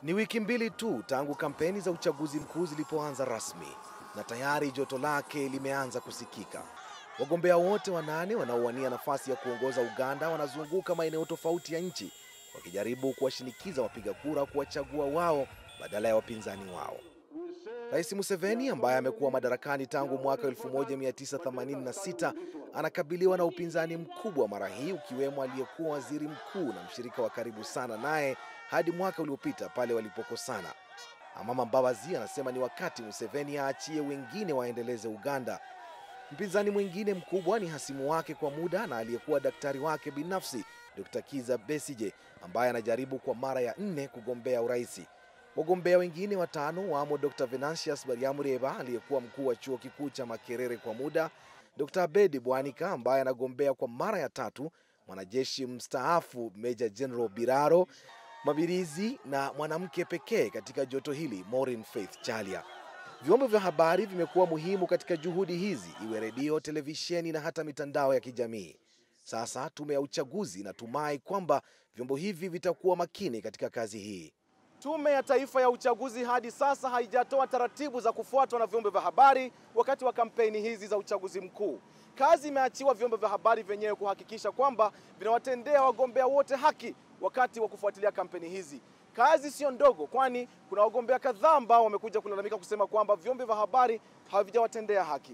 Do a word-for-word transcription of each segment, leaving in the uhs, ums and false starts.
Ni wiki mbili tu tangu kampeni za uchaguzi mkuu zilipoanza rasmi na tayari joto lake limeanza kusikika. Wagombea wote wanane wanaowania nafasi ya kuongoza Uganda wanazunguka maeneo tofauti ya nchi wakijaribu kuwashinikiza wapiga kura kuwachagua wao badala ya wapinzani wao. Rais Museveni ambaye amekuwa madarakani tangu mwaka elfu moja mia tisa themanini na sita anakabiliwa na upinzani mkubwa mara hii, ukiwemo aliyekuwa waziri mkuu na mshirika wa karibu sana naye hadi mwaka uliopita pale walipokosana. Amama Mbabazi anasema ni wakati Museveni aachie wengine waendeleze Uganda. Mpinzani mwingine mkubwa ni hasimu wake kwa muda na aliyekuwa daktari wake binafsi Dokta Kizza Besigye ambaye anajaribu kwa mara ya nne kugombea uraisi. Wagombea wengine watano wamo Dokta Venantius Baryamureeba aliyekuwa mkuu wa chuo kikuu cha Makerere kwa muda, Dokta Abedi Bwanika ambaye anagombea kwa mara ya tatu, mwanajeshi mstaafu Meja General Biraro Mabirizi na mwanamke pekee katika joto hili Maureen Faith Chalia. Vyombo vya habari vimekuwa muhimu katika juhudi hizi, iwe redio, televisheni na hata mitandao ya kijamii. Sasa tume ya uchaguzi inatumai kwamba vyombo hivi vitakuwa makini katika kazi hii. Tume ya Taifa ya Uchaguzi hadi sasa haijatoa taratibu za kufuatwa na vyombo vya habari wakati wa kampeni hizi za uchaguzi mkuu. Kazi imeachiwa vyombo vya habari vyenyewe kuhakikisha kwamba vinawatendea wagombea wote haki wakati wa kufuatilia kampeni hizi. Kazi sio ndogo, kwani kuna wagombea kadhaa ambao wamekuja kulalamika kusema kwamba vyombo vya habari havijawatendea haki.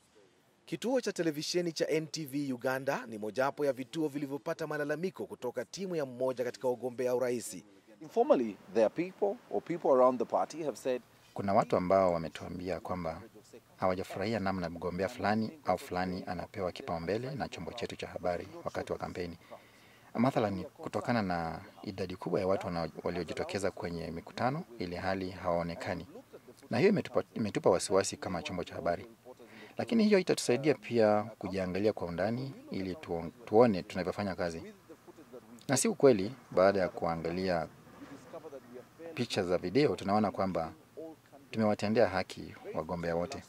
Kituo cha televisheni cha N T V Uganda ni mojawapo ya vituo vilivyopata malalamiko kutoka timu ya mmoja katika wagombea uraisi. Informally, there are people or people around the party have said, kuna watu ambao wametuambia kwamba hawajafurahia namna mgombea fulani au fulani anapewa kipaumbele na chombo chetu cha habari wakati wa kampeni. Mathalani kutokana na idadi kubwa ya watu waliojitokeza kwenye mikutano ili hali hawaonekani. Na hiyo imetupa, imetupa wasiwasi kama chombo cha habari. Lakini hiyo itatusaidia pia kujiangalia kwa undani ili tuone tunavyofanya kazi. Na si ukweli, baada ya kuangalia picha za video tunaona kwamba tumewatendea haki wagombea wote.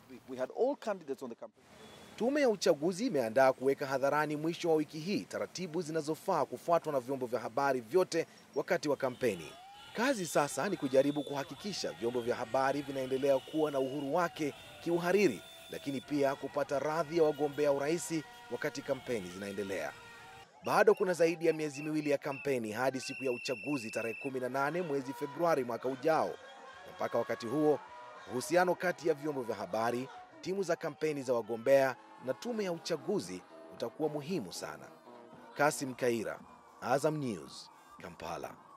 Tume ya uchaguzi imeandaa kuweka hadharani mwisho wa wiki hii taratibu zinazofaa kufuatwa na vyombo vya habari vyote wakati wa kampeni. Kazi sasa ni kujaribu kuhakikisha vyombo vya habari vinaendelea kuwa na uhuru wake kiuhariri, lakini pia kupata radhi ya wagombea uraisi wakati kampeni zinaendelea. Bado kuna zaidi ya miezi miwili ya kampeni hadi siku ya uchaguzi tarehe kumi na nane mwezi Februari mwaka ujao. Mpaka wakati huo, uhusiano kati ya vyombo vya habari, timu za kampeni za wagombea na tume ya uchaguzi utakuwa muhimu sana. Kasim Kaira, Azam News, Kampala.